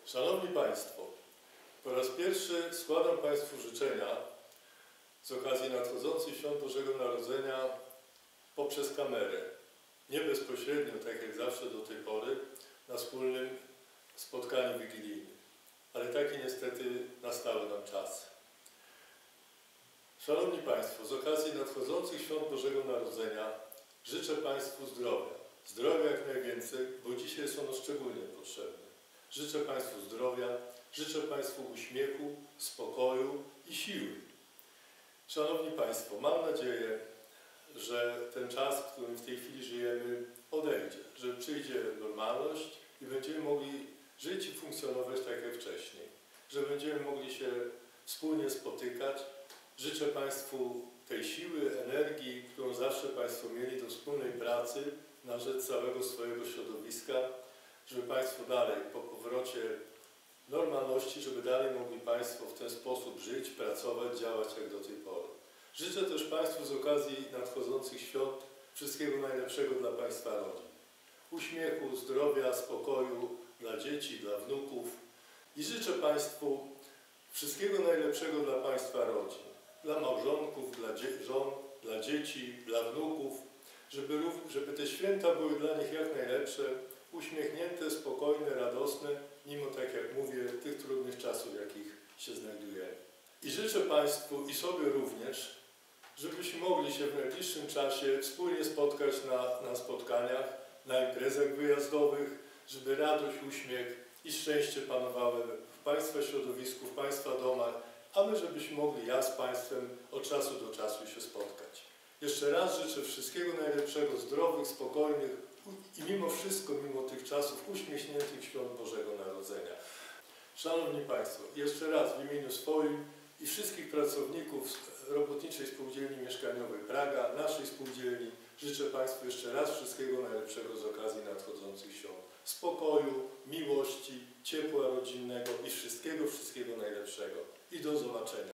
Szanowni Państwo, po raz pierwszy składam Państwu życzenia z okazji nadchodzących świąt Bożego Narodzenia poprzez kamerę. Nie bezpośrednio, tak jak zawsze do tej pory, na wspólnym spotkaniu wigilijnym. Ale taki niestety nastały nam czas. Szanowni Państwo, z okazji nadchodzących świąt Bożego Narodzenia życzę Państwu zdrowia. Zdrowia jak najwięcej, bo dzisiaj jest ono szczególnie potrzebne. Życzę Państwu zdrowia, życzę Państwu uśmiechu, spokoju i siły. Szanowni Państwo, mam nadzieję, że ten czas, w którym w tej chwili żyjemy, odejdzie, że przyjdzie normalność i będziemy mogli żyć i funkcjonować tak jak wcześniej, że będziemy mogli się wspólnie spotykać. Życzę Państwu tej siły, energii, którą zawsze Państwo mieli do wspólnej pracy na rzecz całego swojego środowiska, żeby Państwo dalej po powrocie normalności, żeby dalej mogli Państwo w ten sposób żyć, pracować, działać jak do tej pory. Życzę też Państwu z okazji nadchodzących świąt wszystkiego najlepszego dla Państwa rodzin. Uśmiechu, zdrowia, spokoju dla dzieci, dla wnuków i życzę Państwu wszystkiego najlepszego dla Państwa rodzin, dla małżonków, dla żon, dla dzieci, dla wnuków, żeby te święta były dla nich jak najlepsze, uśmiechnięte, spokojne, radosne, mimo, tak jak mówię, tych trudnych czasów, w jakich się znajdujemy. I życzę Państwu i sobie również, żebyśmy mogli się w najbliższym czasie wspólnie spotkać na spotkaniach, na imprezach wyjazdowych, żeby radość, uśmiech i szczęście panowały w Państwa środowisku, w Państwa domach, a my żebyśmy mogli ja z Państwem od czasu do czasu się spotkać. Jeszcze raz życzę wszystkiego najlepszego, zdrowych, spokojnych i mimo wszystko, mimo tych czasów, uśmiechniętych świąt Bożego Narodzenia. Szanowni Państwo, jeszcze raz w imieniu swoim i wszystkich pracowników Robotniczej Spółdzielni Mieszkaniowej Praga, naszej spółdzielni, życzę Państwu jeszcze raz wszystkiego najlepszego z okazji nadchodzących świąt. Spokoju, miłości, ciepła rodzinnego i wszystkiego najlepszego. I do zobaczenia.